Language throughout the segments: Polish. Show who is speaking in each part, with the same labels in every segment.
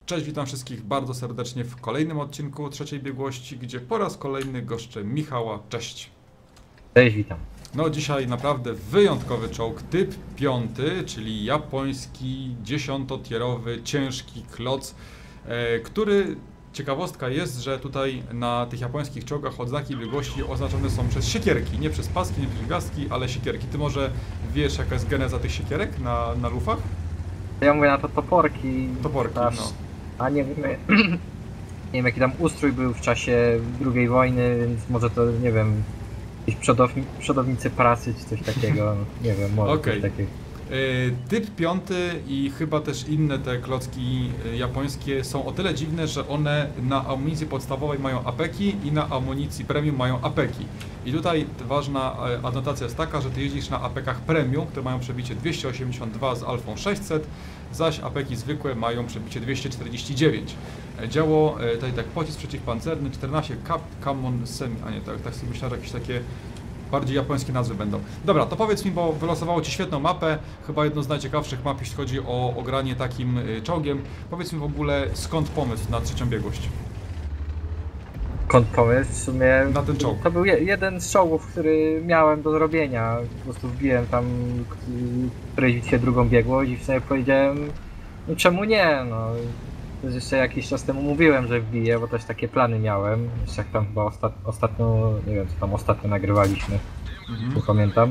Speaker 1: Cześć, witam wszystkich bardzo serdecznie w kolejnym odcinku trzeciej biegłości, gdzie po raz kolejny goszczę Michała. Cześć.
Speaker 2: Cześć, witam.
Speaker 1: No dzisiaj naprawdę wyjątkowy czołg, typ 5, czyli japoński, 10-tierowy, ciężki kloc, który, ciekawostka jest, że tutaj na tych japońskich czołgach odznaki biegłości oznaczone są przez siekierki, nie przez paski, nie przez gwiazdki, ale siekierki. Ty może wiesz, jaka jest geneza tych siekierek na lufach?
Speaker 2: Ja mówię na to toporki.
Speaker 1: Toporki,
Speaker 2: no. A nie wiem, nie wiem jaki tam ustrój był w czasie II wojny, więc może to, nie wiem, jakieś przodownicy pracy czy coś takiego, nie wiem, może coś takiego.
Speaker 1: Typ 5 i chyba też inne te klocki japońskie są o tyle dziwne, że one na amunicji podstawowej mają apeki i na amunicji premium mają apeki. I tutaj ważna adnotacja jest taka, że ty jeździsz na apekach premium, które mają przebicie 282 z alfą 600, zaś apeki zwykłe mają przebicie 249. Działo tutaj tak pocisk przeciwpancerny 14 Kamon Semi, a nie tak sobie myślałem, że jakieś takie bardziej japońskie nazwy będą. Dobra, to powiedz mi, bo wylosowało Ci świetną mapę, chyba jedną z najciekawszych map, jeśli chodzi o granie takim czołgiem. Powiedz mi w ogóle, skąd pomysł na trzecią biegłość?
Speaker 2: Skąd pomysł? W sumie
Speaker 1: na ten czołg.
Speaker 2: To był jeden z czołgów, który miałem do zrobienia. Po prostu wbiłem tam którejś bitwie drugą biegłość i w sumie powiedziałem, no czemu nie, no. To jeszcze jakiś czas temu mówiłem, że wbiję, bo też takie plany miałem. Jeszcze jak tam chyba ostatnio, nie wiem co tam ostatnio nagrywaliśmy, nie pamiętam.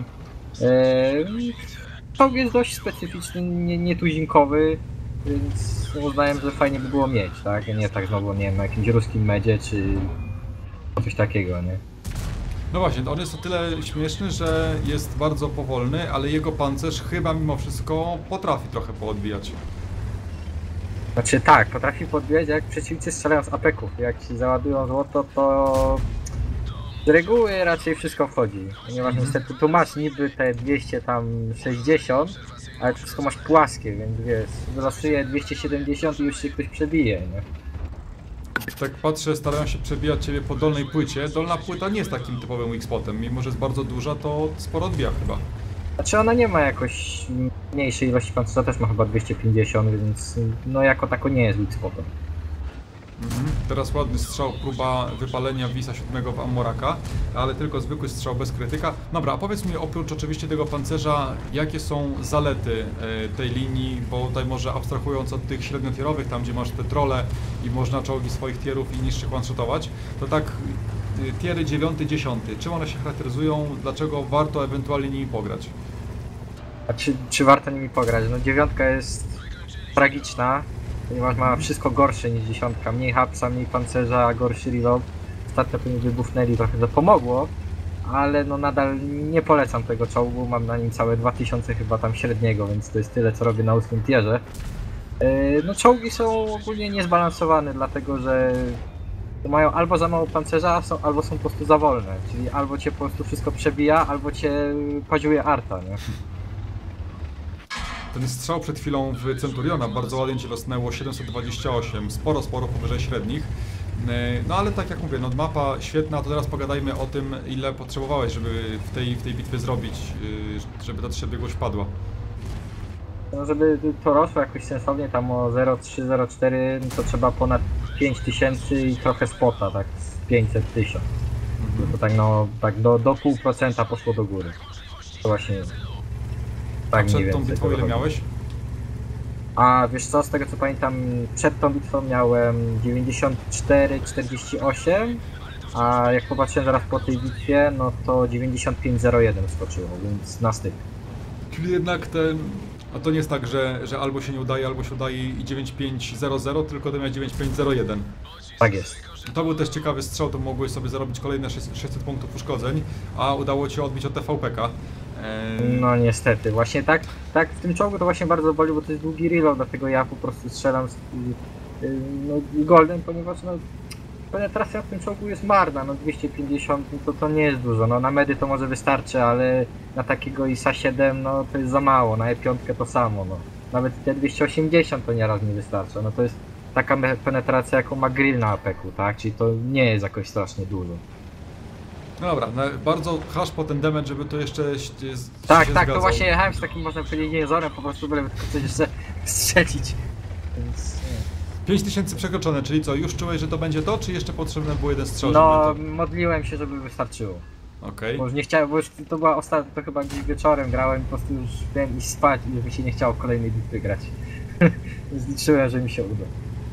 Speaker 2: Czołg jest dość specyficzny, nietuzinkowy, więc uznałem, że fajnie by było mieć, tak? Nie tak znowu, nie wiem, na jakimś ruskim medzie, czy coś takiego, nie?
Speaker 1: No właśnie, on jest o tyle śmieszny, że jest bardzo powolny, ale jego pancerz chyba mimo wszystko potrafi trochę poodbijać.
Speaker 2: Znaczy tak, potrafi podbijać, jak przeciwnicy strzelają z apeków. Jak ci załadują złoto, to z reguły raczej wszystko wchodzi. Ponieważ niestety tu masz niby te 260, ale to wszystko masz płaskie, więc wiesz, wylosuje 270 i już się ktoś przebije, nie?
Speaker 1: Tak patrzę, starają się przebijać ciebie po dolnej płycie. Dolna płyta nie jest takim typowym weak spotem, mimo że jest bardzo duża, to sporo odbija chyba.
Speaker 2: Znaczy ona nie ma jakoś mniejszej ilości pancerza, też ma chyba 250, więc no jako tako nie jest weak spotem.
Speaker 1: Teraz ładny strzał, próba wypalenia Wisa 7 w Ammoraka, ale tylko zwykły strzał bez krytyka. Dobra, a powiedz mi oprócz oczywiście tego pancerza, jakie są zalety tej linii, bo tutaj może abstrahując od tych średniotierowych, tam gdzie masz te trolle i można czołgi swoich tierów i niższych one-shotować, to tak tiery 9, 10, czym one się charakteryzują, dlaczego warto ewentualnie nimi pograć?
Speaker 2: A czy warto nimi pograć? No 9 jest tragiczna, ponieważ ma wszystko gorsze niż 10. Mniej hapsa, mniej pancerza, gorszy reload. Ostatnio to mi wybuchnęli, trochę to pomogło, ale no nadal nie polecam tego czołgu. Mam na nim całe 2000 chyba tam średniego, więc to jest tyle co robię na 8 tierze. No czołgi są ogólnie niezbalansowane, dlatego że mają albo za mało pancerza, albo są po prostu za wolne. Czyli albo cię po prostu wszystko przebija, albo cię padziuje arta, nie?
Speaker 1: Ten strzał przed chwilą w Centuriona bardzo ładnie ci losnęło 728, sporo powyżej średnich. No ale tak jak mówię, no mapa świetna, to teraz pogadajmy o tym, ile potrzebowałeś, żeby w tej bitwie zrobić, żeby ta trzecia biegłość padła.
Speaker 2: No żeby to rosło jakoś sensownie, tam o 0,3-0,4, no to trzeba ponad 5000 i trochę spota, tak z 500 000. To tak no, tak do 0,5% poszło do góry. To właśnie...
Speaker 1: Tak, a przed tą bitwą ile miałeś?
Speaker 2: A wiesz co, z tego co pamiętam, przed tą bitwą miałem 94-48, a jak popatrzyłem zaraz po tej bitwie, no to 95-01 skoczyło, więc na styk.
Speaker 1: Czyli jednak ten... A to nie jest tak, że albo się nie udaje, albo się udaje i 9500, tylko to miał 9501.
Speaker 2: Tak jest.
Speaker 1: To był też ciekawy strzał, to mogłeś sobie zarobić kolejne 600 punktów uszkodzeń, a udało ci odbić od TVP-ka.
Speaker 2: No niestety, właśnie tak w tym czołgu to właśnie bardzo boli, bo to jest długi reload, dlatego ja po prostu strzelam z no, golden, ponieważ no, penetracja w tym czołgu jest marna, no 250 no, to nie jest dużo, no na medy to może wystarczy, ale na takiego ISA 7 no to jest za mało, na E5 to samo, no. Nawet te 280 to nieraz nie wystarcza, no to jest taka penetracja jaką ma grill na apeku, tak, czyli to nie jest jakoś strasznie dużo.
Speaker 1: No dobra, no bardzo hasz po ten damage, żeby to jeszcze
Speaker 2: Tak,
Speaker 1: się
Speaker 2: tak,
Speaker 1: zgadzał.
Speaker 2: to właśnie jechałem z takim, można powiedzieć, jezorem, po prostu byle tylko coś jeszcze strzelić. Więc,
Speaker 1: 5000 przekroczone, czyli co, już czułeś, że to będzie to, czy jeszcze potrzebny był jeden strzał,
Speaker 2: No,
Speaker 1: żeby
Speaker 2: modliłem się, żeby wystarczyło.
Speaker 1: to... Okej.
Speaker 2: Bo już nie chciałem, bo już to była ostatnia, to chyba gdzieś wieczorem grałem, po prostu już miałem iść spać i już mi się nie chciało kolejnej bitwy grać. Więc liczyłem, że mi się uda.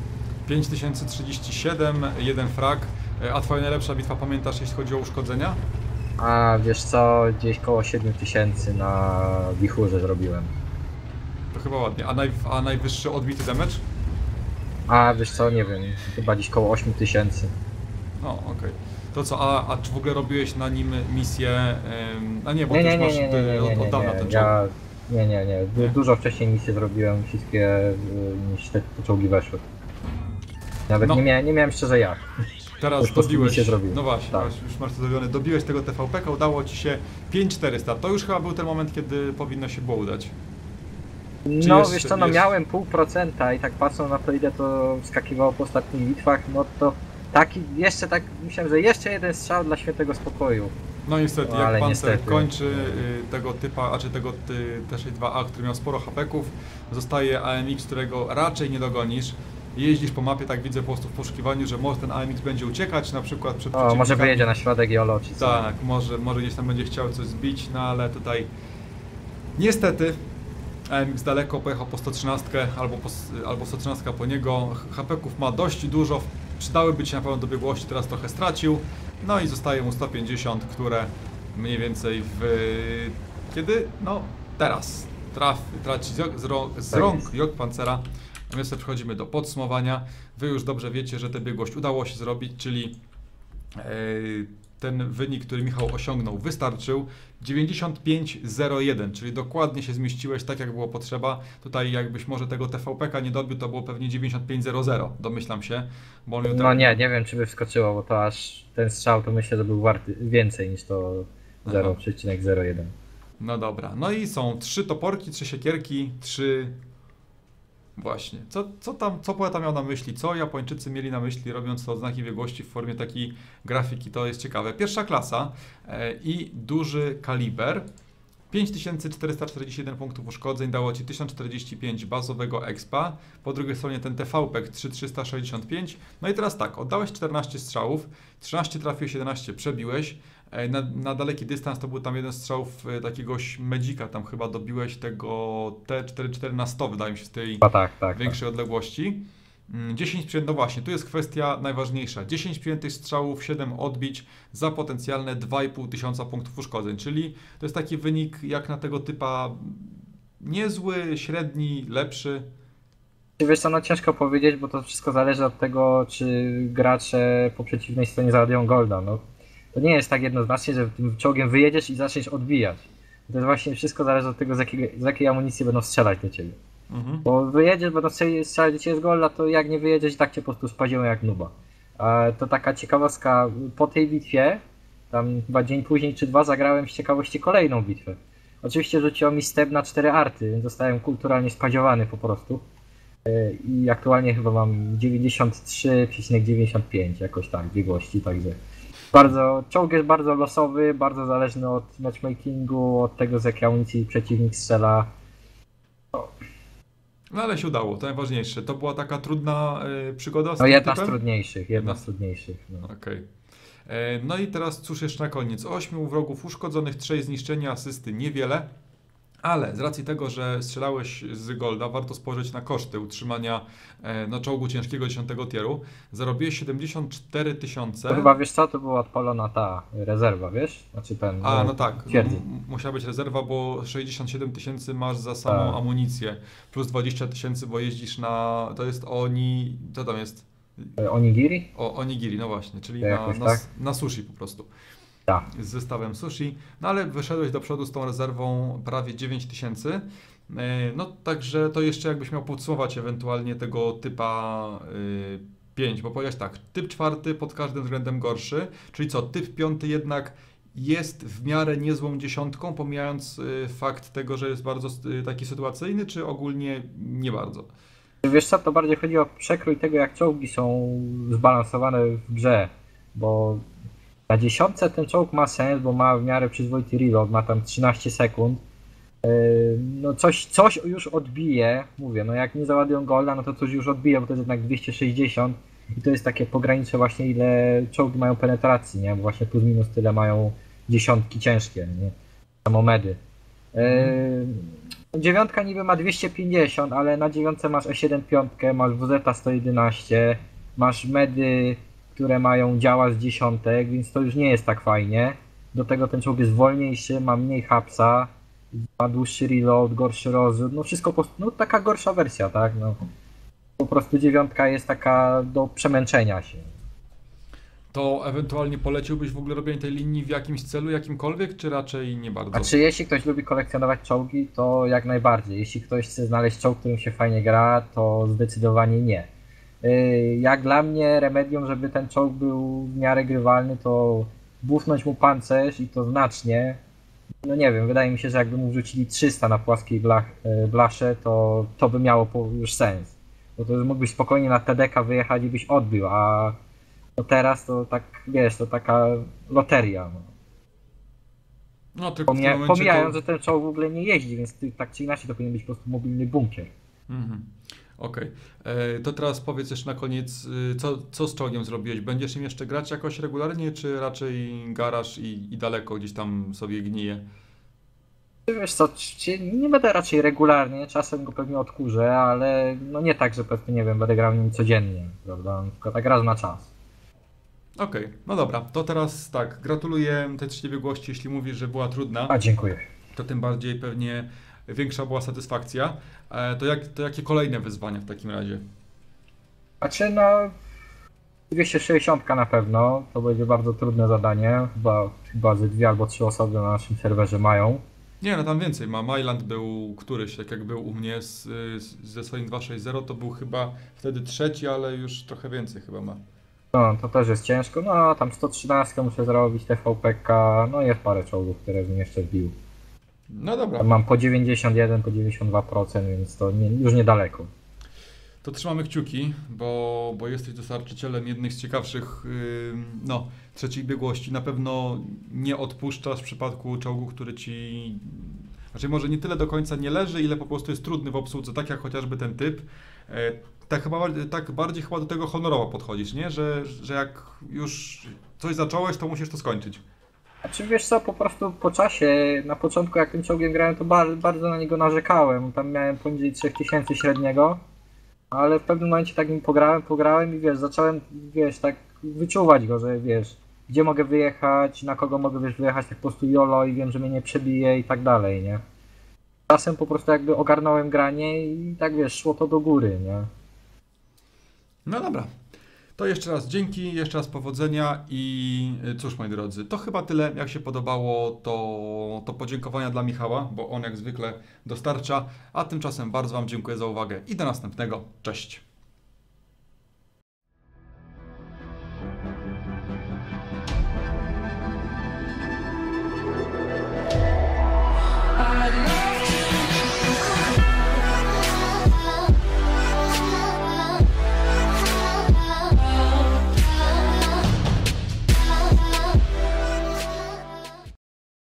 Speaker 1: 5037, jeden frag. A twoja najlepsza bitwa, pamiętasz, jeśli chodzi o uszkodzenia?
Speaker 2: A wiesz co, gdzieś koło 7000 na wichurze zrobiłem.
Speaker 1: To chyba ładnie. A najwyższy odbity damage?
Speaker 2: A wiesz co, nie wiem, chyba gdzieś koło 8000.
Speaker 1: No, okej. To co, a czy w ogóle robiłeś na nim misję... A nie, bo
Speaker 2: Nie,
Speaker 1: ty
Speaker 2: nie,
Speaker 1: już
Speaker 2: nie,
Speaker 1: masz
Speaker 2: nie, nie, nie, nie,
Speaker 1: od dawna
Speaker 2: nie,
Speaker 1: ten czołg.
Speaker 2: ja... Nie. Dużo wcześniej misje zrobiłem, wszystkie niż te czołgi weszły. Nawet
Speaker 1: No.
Speaker 2: nie miałem szczerze jak.
Speaker 1: Teraz
Speaker 2: Już po prostu
Speaker 1: dobiłeś,
Speaker 2: misję zrobiłem.
Speaker 1: no właśnie,
Speaker 2: Tak.
Speaker 1: już masz to zrobione, dobiłeś tego TVP-ka, udało ci się 5400. To już chyba był ten moment, kiedy powinno się było udać. Czy
Speaker 2: No
Speaker 1: jeszcze-
Speaker 2: wiesz co, no
Speaker 1: jeszcze-
Speaker 2: miałem 0,5% i tak patrząc na to, ile to wskakiwało po ostatnich bitwach, no to jeszcze tak myślałem, że jeszcze jeden strzał dla świętego spokoju.
Speaker 1: No niestety,
Speaker 2: No,
Speaker 1: jak
Speaker 2: ale
Speaker 1: Panzer
Speaker 2: niestety.
Speaker 1: kończy tego typa, a czy tego T-62A, który miał sporo hapeków, zostaje AMX, którego raczej nie dogonisz. Jeździsz po mapie, tak widzę po prostu w poszukiwaniu, że może ten AMX będzie uciekać, na przykład przed
Speaker 2: O, może
Speaker 1: przeciwnikami.
Speaker 2: wyjedzie na środek Jolo czy co.
Speaker 1: Tak, może gdzieś tam będzie chciał coś zbić, no ale tutaj niestety AMX daleko pojechał po 113 albo 113 po niego. HP-ków ma dość dużo, przydałyby ci na pewno do biegłości, teraz trochę stracił. No i zostaje mu 150, które mniej więcej kiedy? No teraz traci z rąk Jagdpancera. A my sobie przechodzimy do podsumowania. Wy już dobrze wiecie, że tę biegłość udało się zrobić, czyli ten wynik, który Michał osiągnął, wystarczył. 95,01, czyli dokładnie się zmieściłeś tak, jak było potrzeba. Tutaj jakbyś może tego TVP-ka nie dobił, to było pewnie 95,00, domyślam się. Bo on
Speaker 2: No nie wiem czy by wskoczyło, bo to aż ten strzał to myślę, że był warty więcej niż to 0,01.
Speaker 1: No dobra, no i są 3 toporki, 3 siekierki, 3... Właśnie, co poeta miał na myśli, co Japończycy mieli na myśli, robiąc te odznaki biegłości w formie takiej grafiki, to jest ciekawe. Pierwsza klasa i duży kaliber, 5441 punktów uszkodzeń, dało Ci 1045 bazowego expa, po drugiej stronie ten TVP 3365, no i teraz tak, oddałeś 14 strzałów, 13 trafiłeś, 11 przebiłeś, na daleki dystans to był tam jeden strzał takiegoś Medzika, tam chyba dobiłeś tego T44 na 100, wydaje mi się, z tej
Speaker 2: Tak.
Speaker 1: większej odległości. 10 przyjętych, no właśnie, tu jest kwestia najważniejsza. 10 przyjętych strzałów, 7 odbić za potencjalne 2500 punktów uszkodzeń, czyli to jest taki wynik jak na tego typa niezły, średni, lepszy.
Speaker 2: Wiesz co, no ciężko powiedzieć, bo to wszystko zależy od tego, czy gracze po przeciwnej stronie załadują golda. No, to nie jest tak jednoznacznie, że tym czołgiem wyjedziesz i zaczniesz odbijać. To jest właśnie wszystko zależy od tego, z jakiej amunicji będą strzelać do ciebie. Bo wyjedziesz, będą strzelać do ciebie z golda, to jak nie wyjedziesz, i tak cię po prostu spadzią jak nuba. To taka ciekawostka, po tej bitwie, tam chyba dzień później czy dwa, zagrałem z ciekawości kolejną bitwę. Oczywiście rzuciło mi step na 4 arty, więc zostałem kulturalnie spadziowany po prostu. I aktualnie chyba mam 93,95 jakoś tak biegłości, także czołg jest bardzo losowy, bardzo zależny od matchmakingu, od tego z jakiej amunicji przeciwnik strzela.
Speaker 1: No ale się udało, to najważniejsze. To była taka trudna przygoda z
Speaker 2: No
Speaker 1: tym
Speaker 2: jedna z
Speaker 1: typem?
Speaker 2: trudniejszych, jedna z trudniejszych. No.
Speaker 1: Okej. No i teraz cóż jeszcze na koniec. 8 wrogów uszkodzonych, 3 zniszczenia, asysty niewiele, ale z racji tego, że strzelałeś z golda, warto spojrzeć na koszty utrzymania czołgu ciężkiego 10 tieru. Zarobiłeś 74 000.
Speaker 2: To chyba wiesz co, to była odpalona ta rezerwa, wiesz? Znaczy ten.
Speaker 1: No tak,
Speaker 2: twierdzy.
Speaker 1: musiała być rezerwa, bo 67 000 masz za samą
Speaker 2: Tak.
Speaker 1: amunicję, plus 20 000, bo jeździsz na, to jest co tam jest?
Speaker 2: Onigiri?
Speaker 1: Onigiri, no właśnie, czyli
Speaker 2: To jakoś tak?
Speaker 1: na sushi po prostu.
Speaker 2: Tak.
Speaker 1: Z zestawem sushi, no ale wyszedłeś do przodu z tą rezerwą prawie 9000. No także to jeszcze jakbyś miał podsumować ewentualnie tego typa 5, bo powiedziałeś tak, typ 4 pod każdym względem gorszy, czyli co, typ 5 jednak jest w miarę niezłą dziesiątką, pomijając fakt tego, że jest bardzo taki sytuacyjny, czy ogólnie nie bardzo?
Speaker 2: Wiesz co, to bardziej chodzi o przekrój tego, jak czołgi są zbalansowane w grze, bo na 10 ten czołg ma sens, bo ma w miarę przyzwoity reload, ma tam 13 sekund, No coś już odbije, mówię, no jak nie załadują golda, no to coś już odbije, bo to jest jednak 260 i to jest takie pogranicze właśnie ile czołgi mają penetracji, nie? Bo właśnie plus minus tyle mają dziesiątki ciężkie, nie? Samomedy. Dziewiątka niby ma 250, ale na dziewiątce masz E7 piątkę, masz WZ 111, masz medy, które mają działa z dziesiątek, więc to już nie jest tak fajnie. Do tego ten czołg jest wolniejszy, ma mniej hapsa, ma dłuższy reload, gorszy rozrzut, no wszystko po prostu, no taka gorsza wersja, tak? No, po prostu dziewiątka jest taka do przemęczenia się.
Speaker 1: To ewentualnie poleciłbyś w ogóle robienie tej linii w jakimś celu, jakimkolwiek, czy raczej nie bardzo?
Speaker 2: A czy jeśli ktoś lubi kolekcjonować czołgi, to jak najbardziej. Jeśli ktoś chce znaleźć czołg, którym się fajnie gra, to zdecydowanie nie. Jak dla mnie remedium, żeby ten czołg był w miarę grywalny, to buchnąć mu pancerz i to znacznie. No nie wiem, wydaje mi się, że jakby mu wrzucili 300 na płaskiej blasze, to by miało już sens. Bo to już mógłbyś spokojnie na TDK wyjechać i byś odbił, a no teraz to tak, wiesz, to taka loteria. No.
Speaker 1: No, tylko w tym momencie
Speaker 2: Pomijając, że ten czołg w ogóle nie jeździ, więc tak czy inaczej to powinien być po prostu mobilny bunkier.
Speaker 1: Okej. To teraz powiedz jeszcze na koniec, co z czołgiem zrobiłeś? Będziesz im jeszcze grać jakoś regularnie, czy raczej garaż i daleko gdzieś tam sobie gnije?
Speaker 2: Wiesz co, nie będę raczej regularnie, czasem go pewnie odkurzę, ale no nie tak, że pewnie, nie wiem, będę grał nim codziennie, prawda, tylko tak raz na czas.
Speaker 1: Okej, no dobra, to teraz tak, gratuluję tej trzeciej biegłości, jeśli mówisz, że była trudna,
Speaker 2: A, dziękuję.
Speaker 1: to tym bardziej pewnie większa była satysfakcja. To jakie kolejne wyzwania w takim razie?
Speaker 2: Znaczy no, 260 na pewno, to będzie bardzo trudne zadanie, chyba ze 2 albo 3 osoby na naszym serwerze mają.
Speaker 1: Nie, no tam więcej ma. Myland był któryś, tak jak był u mnie ze swoim 260, to był chyba wtedy trzeci, ale już trochę więcej chyba ma.
Speaker 2: No, to też jest ciężko, no tam 113 muszę zrobić, TVPK, no jest parę czołgów, które bym jeszcze wbił.
Speaker 1: No dobra.
Speaker 2: Tam mam po 91, po 92%, więc to już niedaleko.
Speaker 1: To trzymamy kciuki, bo jesteś dostarczycielem jednych z ciekawszych trzecich biegłości. Na pewno nie odpuszczasz w przypadku czołgu, który ci... Znaczy może nie tyle do końca nie leży, ile po prostu jest trudny w obsłudze, tak jak chociażby ten typ. Tak bardziej chyba do tego honorowo podchodzisz, nie? Że jak już coś zacząłeś, to musisz to skończyć.
Speaker 2: Znaczy wiesz co, po prostu po czasie, na początku jak tym czołgiem grałem, to bardzo na niego narzekałem. Tam miałem poniżej 3000 średniego, ale w pewnym momencie tak nim pograłem i wiesz, zacząłem, wiesz, tak wyczuwać go, że wiesz, gdzie mogę wyjechać, na kogo mogę, wiesz, wyjechać tak po prostu YOLO i wiem, że mnie nie przebije i tak dalej, nie? Czasem po prostu jakby ogarnąłem granie i tak wiesz, szło to do góry, nie?
Speaker 1: No dobra. To jeszcze raz dzięki, jeszcze raz powodzenia i cóż moi drodzy, to chyba tyle. Jak się podobało, to podziękowania dla Michała, bo on jak zwykle dostarcza, a tymczasem bardzo Wam dziękuję za uwagę i do następnego. Cześć!